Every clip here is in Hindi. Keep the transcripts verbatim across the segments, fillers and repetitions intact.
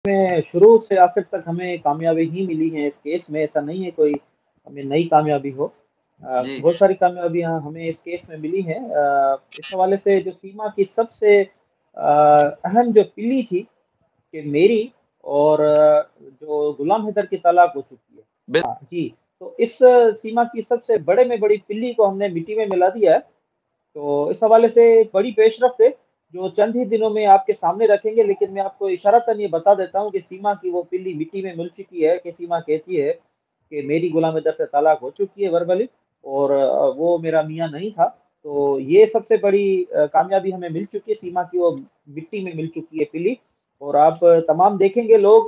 में शुरू से आखिर तक हमें कामयाबी ही मिली है इस केस में, ऐसा नहीं है कोई हमें नई कामयाबी हो। अ, जी। बहुत सारी कामयाबियाँ हमें इस केस में मिली हैं। अ, इस हवाले से जो सीमा की सबसे अ, अहम जो पिल्ली थी कि मेरी और अ, जो गुलाम हैदर की तलाक हो चुकी है। बिल हाँ जी, तो इस सीमा की सबसे बड़े में बड़ी पिल्ली को हमने मिट्टी में मिला दिया है। तो इस हवाले से एक बड़ी पेशरफ्त है, जो चंद ही दिनों में आपके सामने रखेंगे, लेकिन मैं आपको इशारतन ये बता देता हूँ कि सीमा की वो पिल्ली मिट्टी में मिल चुकी है कि सीमा कहती है कि मेरी गुलाम हैदर से तलाक हो चुकी है वर्बली और अ, वो मेरा मियाँ नहीं था। तो ये सबसे बड़ी अ, कामयाबी हमें मिल चुकी है, सीमा की वो मिट्टी में मिल चुकी है पिल्ली और आप तमाम देखेंगे लोग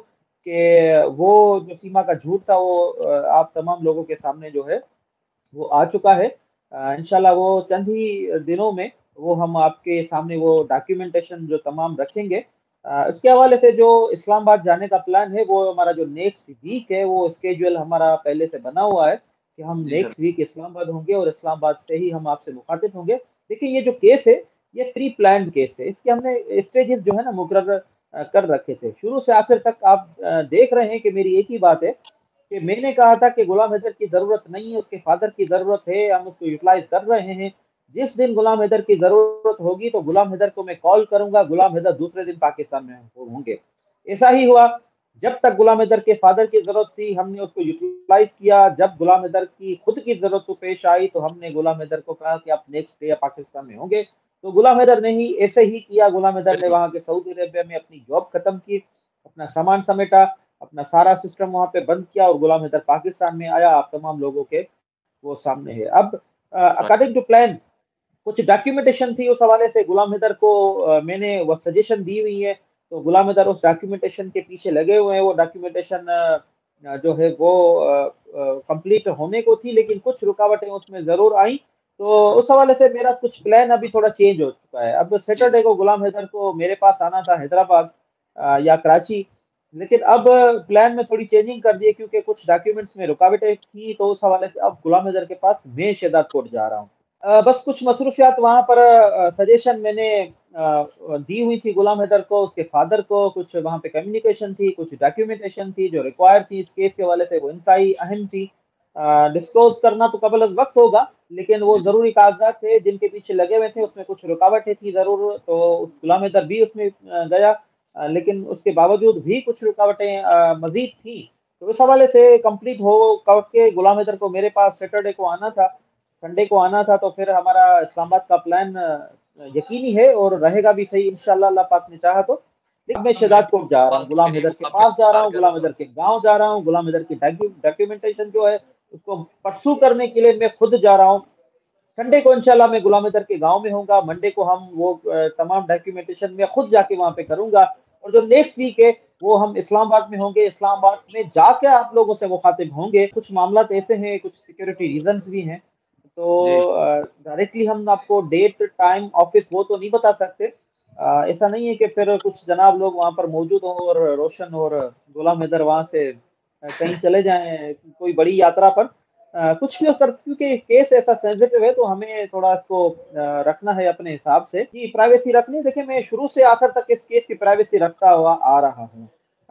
कि वो जो सीमा का झूठ था वो अ, आप तमाम लोगों के सामने जो है वो आ चुका है। अ, इंशाल्लाह वो चंद ही दिनों में वो हम आपके सामने वो डॉक्यूमेंटेशन जो तमाम रखेंगे। अ, इसके हवाले से जो इस्लामाबाद जाने का प्लान है, वो हमारा जो नेक्स्ट वीक है, वो स्केड्यूल हमारा पहले से बना हुआ है कि हम जी सर। नेक्स्ट वीक इस्लामाबाद होंगे और इस्लामाबाद से ही हम आपसे मुखातिब होंगे। देखिए, ये जो केस है, ये प्री प्लान्ड केस है। इसके हमने स्टेजेस जो है ना मुकर्रर अ, कर रखे थे। शुरू से आखिर तक आप अ, देख रहे हैं कि मेरी एक ही बात है कि मैंने कहा था कि गुलाम हैदर की ज़रूरत नहीं है, उसके फादर की ज़रूरत है, हम उसको यूटिलाइज़ कर रहे हैं। जिस दिन गुलाम हैदर की ज़रूरत होगी तो गुलाम हैदर को मैं कॉल करूँगा, गुलाम हैदर दूसरे दिन पाकिस्तान में हो होंगे। ऐसा ही हुआ, जब तक गुलाम हैदर के फादर की ज़रूरत थी, हमने उसको यूटिलाइज़ किया। जब गुलाम हैदर की खुद की ज़रूरत तो पेश आई, तो हमने गुलाम हैदर को कहा कि आप नेक्स्ट डे पाकिस्तान में होंगे। तो गुलाम हैदर ने ही ऐसे ही किया, गुलाम हैदर ने बिल्कुल। वहाँ के सऊदी अरेबिया में अपनी जॉब खत्म की, अपना सामान समेटा, अपना सारा सिस्टम वहाँ पे बंद किया और गुलाम हैदर पाकिस्तान में आया। आप तमाम लोगों के वो सामने है। अब अ, राइट। अकॉर्डिंग टू प्लान कुछ डॉक्यूमेंटेशन थी उस हवाले से गुलाम हैदर को अ, मैंने वो सजेशन दी हुई है, तो गुलाम हैदर उस डॉक्यूमेंटेशन के पीछे लगे हुए हैं। वो डॉक्यूमेंटेशन अ, जो है वो अ अ, कंप्लीट होने को थी, लेकिन कुछ रुकावटें उसमें ज़रूर आईं। तो उस हवाले से मेरा कुछ प्लान अभी थोड़ा चेंज हो चुका है। अब जी सैटरडे सर। को गुलाम हैदर को मेरे पास आना था हैदराबाद अ, या कराची, लेकिन अब प्लान में थोड़ी चेंजिंग कर दी है क्योंकि कुछ डॉक्यूमेंट्स में रुकावटें थी, तो उस हवाले से अब गुलाम हैदर के पास मैं शहदाद कोर्ट जा रहा हूँ। अ, बस कुछ मसरूफियात वहाँ पर अ, सजेशन मैंने अ, दी हुई थी गुलाम हैदर को, उसके फादर को, कुछ वहाँ पे कम्युनिकेशन थी, कुछ डॉक्यूमेंटेशन थी जो रिक्वायर्ड थी इस केस के हवाले से, वो इंतहाई अहम थी। अ, डिस्क्लोज़ करना तो क़ब्ल-अल-वक़्त होगा, लेकिन वो जी, जी। ज़रूरी कागज़ात थे जिनके पीछे लगे हुए थे, उसमें कुछ रुकावटें थी ज़रूर, तो गुलाम हैदर भी उसमें अ, गया अ, लेकिन उसके बावजूद भी कुछ रुकावटें अ, मज़ीद थी। तो इस हवाले से कंप्लीट हो करके गुलाम हैदर को मेरे पास सैटरडे को आना था, संडे को आना था, तो फिर हमारा इस्लामाबाद का प्लान अ, यकीनी है और रहेगा भी सही इंशाअल्लाह, अल्लाह पाक ने चाहा तो। लेकिन मैं मैं शहदाद कोर्ट जा रहा हूँ, बात गुलाम करिए हैदर वो के आपका पास जा रहा इंतज़ार हूँ, गुलाम करूँगा। हैदर के गाँव जा रहा हूँ, गुलाम हैदर की डॉक्यू डॉक्यूमेंटेशन जो है, उसको परस्यू करने के लिए मैं खुद जा रहा हूँ। संडे को इंशाअल्लाह मैं गुलाम हैदर के गाँव में होऊँगा, मंडे को हम वो अ, तमाम डॉक्यूमेंटेशन मैं खुद जाके वहाँ पे करूँगा और जो नेक्स्ट वीक है, वो हम इस्लामाबाद में होंगे। इस्लामाबाद में जाके आप लोगों से मुखातिब होंगे। कुछ मामलात ऐसे हैं, कुछ सिक्योरिटी रीज़न्स भी हैं, तो जी। अ, डायरेक्टली हम आपको डेट, टाइम, ऑफ़िस वो तो नहीं बता सकते। अ, ऐसा नहीं है कि फिर कुछ जनाब लोग वहाँ पर मौजूद हों और रोशन और गुलाम हैदर वहाँ से अ, कहीं चले जाएँ, कोई बड़ी यात्रा पर। अ, कुछ भी हो कर क्योंकि केस ऐसा सेंसिटिव है, तो हमें थोड़ा इसको अ, रखना है अपने हिसाब से कि प्राइवेसी रखनी है। देखिए, मैं शुरू से आखिर तक इस केस की प्राइवेसी रखता हुआ आ रहा हूँ।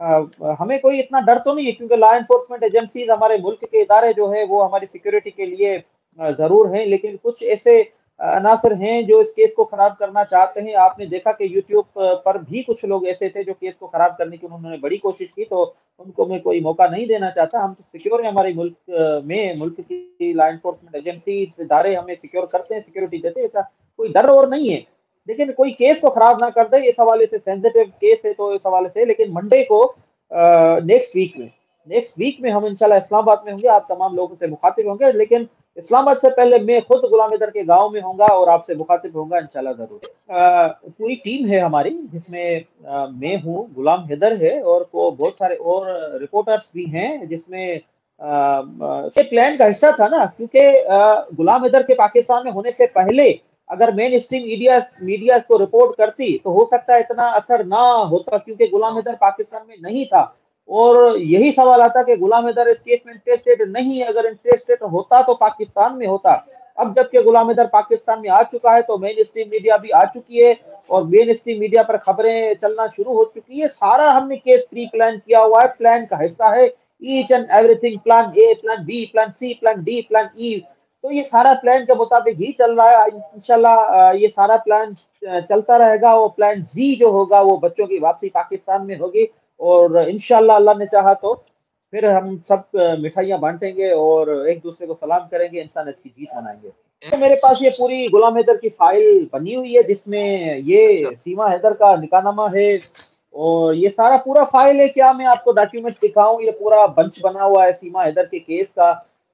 अ, हमें कोई इतना डर तो नहीं है क्योंकि लॉ एनफोर्समेंट एजेंसीज़ हमारे मुल्क के इदारे जो हैं, वो हमारी सिक्योरिटी के लिए अ, ज़रूर हैं, लेकिन कुछ ऐसे अ, अनासर हैं जो इस केस को ख़राब करना चाहते हैं। आपने देखा कि यूट्यूब प पर भी कुछ लोग ऐसे थे जो केस को ख़राब करने की उन्होंने बड़ी कोशिश की, तो उनको मैं कोई मौका नहीं देना चाहता। हम तो सिक्योर हैं हमारे मुल्क अ, में, मुल्क की लॉ एनफोर्समेंट एजेंसीज़, इदारे हमें सिक्योर करते हैं, सिक्योरिटी देते हैं, ऐसा कोई डर और नहीं है। लेकिन कोई केस को ख़राब ना कर दे, इस हवाले से सेंसिटिव केस है, तो इस हवाले से लेकिन मंडे को अ, नेक्स्ट वीक में नेक्स्ट वीक में हम इंशाअल्लाह इस्लामाबाद में होंगे, आप तमाम लोगों से मुखातिब होंगे, लेकिन इस्लामाबाद से पहले मैं खुद गुलाम हैदर के गाँव में होऊँगा और आपसे मुखातिब होऊँगा इंशाअल्लाह ज़रूर। अ, पूरी टीम है हमारी जिसमें अ, मैं हूँ, गुलाम हैदर है और को जी। बहुत सारे और रिपोर्टर्स भी हैं जिसमें अ, म ये प्लान का हिस्सा था ना क्योंकि अ, गुलाम हैदर के पाकिस्तान में होने से पहले अगर मेनस्ट्रीम मीडियाज़ मीडिया इसको रिपोर्ट करती, तो हो सकता है इतना असर ना होता क्योंकि ना गुलाम हो। हैदर पाकिस्तान में नहीं था और यही सवाल आता कि गुलाम हैदर इस केस में इंटरेस्टेड नहीं है, अगर इंटरेस्टेड होता तो पाकिस्तान में होता। अब जबकि गुलाम हैदर पाकिस्तान में आ चुका है, तो मेन स्ट्रीम मीडिया भी आ चुकी है और मेन स्ट्रीम मीडिया पर खबरें चलना शुरू हो चुकी है। सारा हमने केस प्री प्लान किया हुआ है, प्लान का हिस्सा है, each and everything, plan A, plan B, plan C, plan D, plan E. तो ये सारा प्लान के मुताबिक ही चल रहा है। इंशाल्लाह अ, ये सारा प्लान अ, चलता रहेगा। वो प्लान जी जो होगा वो बच्चों की वापसी पाकिस्तान में होगी और इंशाल्लाह अल्लाह ने चाहा तो फिर हम सब अ, मिठाइयाँ बाँटेंगे और एक दूसरे को सलाम करेंगे, इंसानियत की जीत मनाएँगे। तो मेरे पास ये पूरी गुलाम हैदर की फाइल बनी हुई है, जिसमें अच्छा। ये सीमा हैदर का निकाहनामा है और ये सारा पूरा फाइल है। क्या मैं आपको डॉक्यूमेंट्स दिखाऊँ? ये पूरा बंच बना हुआ है सीमा हैदर के केस का।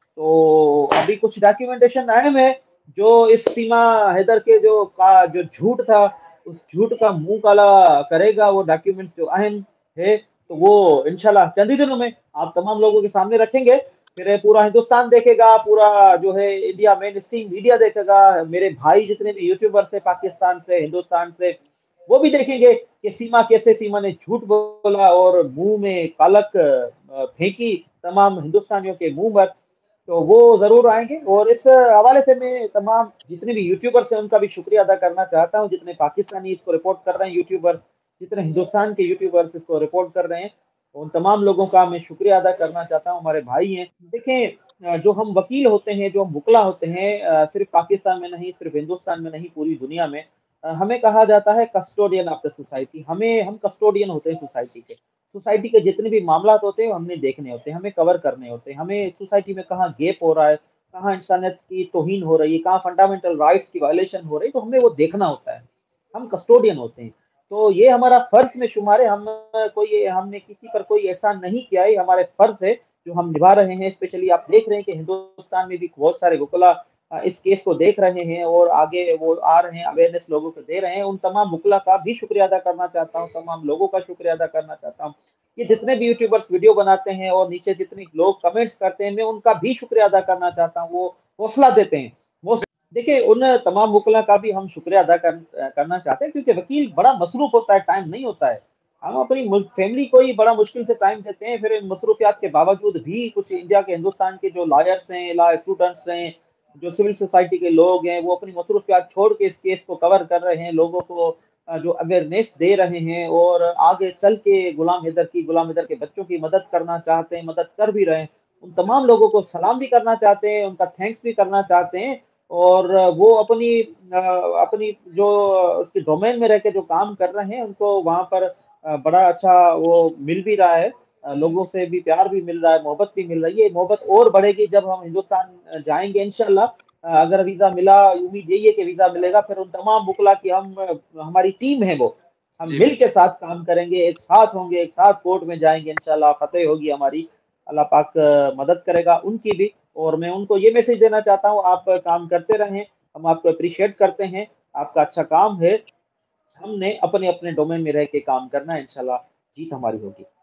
तो अभी कुछ डॉक्यूमेंटेशन अहम है, जो इस सीमा हैदर के जो का जो झूठ था, उस झूठ का मुँह काला करेगा। वो डॉक्यूमेंट्स जो अहम है, तो वो इंशाल्लाह चंद ही दिनों में आप तमाम लोगों के सामने रखेंगे। फिर पूरा हिंदुस्तान देखेगा, पूरा जो है इंडिया मेन स्ट्रीम मीडिया देखेगा, मेरे भाई जितने भी यूट्यूबर्स हैं पाकिस्तान से, हिंदुस्तान से, वो भी देखेंगे कि सीमा कैसे सीमा ने झूठ बोला और मुँह में कालक अ, फेंकी तमाम हिंदुस्तानियों के मुँह पर। तो वो ज़रूर आएँगे और इस हवाले से मैं तमाम जितने भी यूट्यूबर्स हैं, उनका भी शुक्रिया अदा करना चाहता हूँ, जितने पाकिस्तानी इसको रिपोर्ट कर रहे हैं यूट्यूबर्स, जितने हिंदुस्तान के यूट्यूबर्स इसको रिपोर्ट कर रहे हैं, उन तमाम लोगों का मैं शुक्रिया अदा करना चाहता हूँ, हमारे भाई हैं। देखें अ, जो हम वकील होते हैं, जो हम वुकला होते हैं अ, सिर्फ़ पाकिस्तान में नहीं, सिर्फ़ हिंदुस्तान में नहीं, पूरी दुनिया में अ, हमें कहा जाता है कस्टोडियन ऑफ द सोसाइटी। हमें हम कस्टोडियन होते हैं सोसाइटी के। सोसाइटी के जितने भी मामलात होते हैं, वो हमने देखने होते हैं, हमें कवर करने होते हैं। हमें सोसाइटी में कहाँ गैप हो रहा है, कहाँ इंसानियत की तौहीन हो रही है, कहाँ फंडामेंटल राइट्स की वायलेशन हो रही है, तो हमें वो देखना होता है। हम कस्टोडियन होते हैं। तो ये हमारा फ़र्ज़ में शुमार है। हम कोई हमने किसी पर कोई एहसान नहीं किया है, ये हमारे फ़र्ज़ है जो हम निभा रहे हैं। स्पेशली आप देख रहे हैं कि हिंदुस्तान में भी बहुत सारे वुकला अ, इस केस को देख रहे हैं और आगे वो आ रहे हैं, अवेयरनेस लोगों को दे रहे हैं। उन तमाम वुकला का भी शुक्रिया अदा करना चाहता हूँ, तमाम लोगों का शुक्रिया अदा करना चाहता हूँ। ये जितने भी यूट्यूबर्स वीडियो बनाते हैं और नीचे जितने लोग कमेंट्स करते हैं, मैं उनका भी शुक्रिया अदा करना चाहता हूँ। वो हौसला देते हैं। वो देखिए, उन तमाम वुकला का भी हम शुक्रिया अदा कर अ, करना चाहते हैं, क्योंकि वकील बड़ा मसरूफ़ होता है, टाइम नहीं होता है। हम अपनी मुल फैमिली को ही बड़ा मुश्किल से टाइम देते हैं, फिर इन मसरूफियत के बावजूद भी कुछ इंडिया के, हिंदुस्तान के जो लॉयर्स हैं, लॉ स्टूडेंट्स हैं, जो सिविल सोसाइटी के लोग हैं, वो अपनी मसरूफियत छोड़ के इस केस को कवर कर रहे हैं, लोगों को अ, जो अवेयरनेस दे रहे हैं और आगे चल के गुलाम हैदर की, गुलाम हैदर के बच्चों की मदद करना चाहते हैं, मदद कर भी रहे हैं। उन तमाम लोगों को सलाम भी करना चाहते हैं, उनका थैंक्स भी करना चाहते हैं और वो अपनी अ, अपनी जो उसके डोमेन में रह के जो काम कर रहे हैं, उनको वहाँ पर अ, बड़ा अच्छा वो मिल भी रहा है। अ, लोगों से भी प्यार भी मिल रहा है, मोहब्बत भी मिल रही है। मोहब्बत और बढ़ेगी जब हम हिंदुस्तान अ, जाएँगे इंशाअल्लाह। अ, अगर वीज़ा मिला, उम्मीद यही है कि वीज़ा मिलेगा, फिर उन तमाम वुकला की हम हमारी टीम है वो, हम जी, मिल के बिल्कुल। साथ काम करेंगे, एक साथ होंगे, एक साथ कोर्ट में जाएँगे इंशाअल्लाह, फ़तेह होगी हमारी। अल्लाह पाक अ, मदद करेगा उनकी भी और मैं उनको ये मैसेज देना चाहता हूँ, आप काम करते रहें, हम आपको एप्रिशिएट करते हैं, आपका अच्छा काम है। हमने अपने-अपने डोमेन में रह के काम करना है, इंशाअल्लाह जीत हमारी होगी।